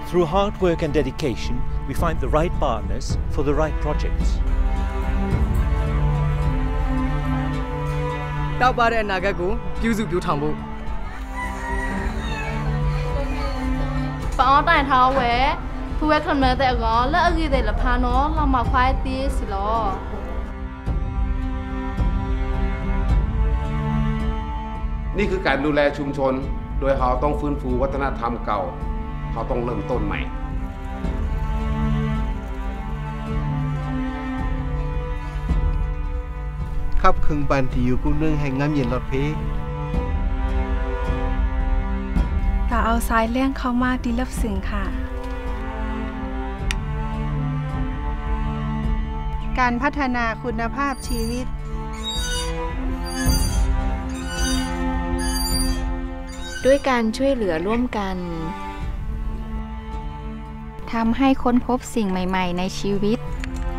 Through hard work and dedication, we find the right partners for the right projects. တောက်ပတဲ့အနာဂတ်ကိုပြုစုပြောင်းထောင်ဖို့ปอแต่เท้าแหวผู้แวะคนเมื่อแต่ก็เลิกกี่แต่ละพาเนาะเรามาควายตีสิลอนี่คือการดูแลชุมชนโดยเขาต้องฟื้นฟูวัฒนธรรมเก่าเขาต้องเริ่มต้นใหม่ขับคึงปันที่อยู่กู้เนื่องแห่งงามเย็นรถเพแต่เอาสายเลี้ยงเข้ามาดีลับสิ่งค่ะการพัฒนาคุณภาพชีวิตด้วยการช่วยเหลือร่วมกันทำให้ค้นพบสิ่งใหม่ๆในชีวิต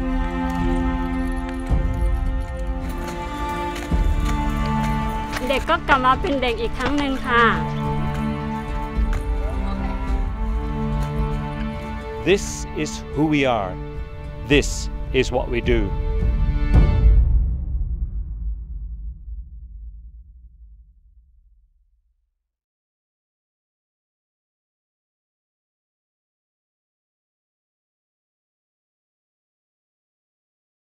เด็กก็กลับมาเป็นเด็กอีกครั้งหนึ่งค่ะ This is who we are. This is what we do.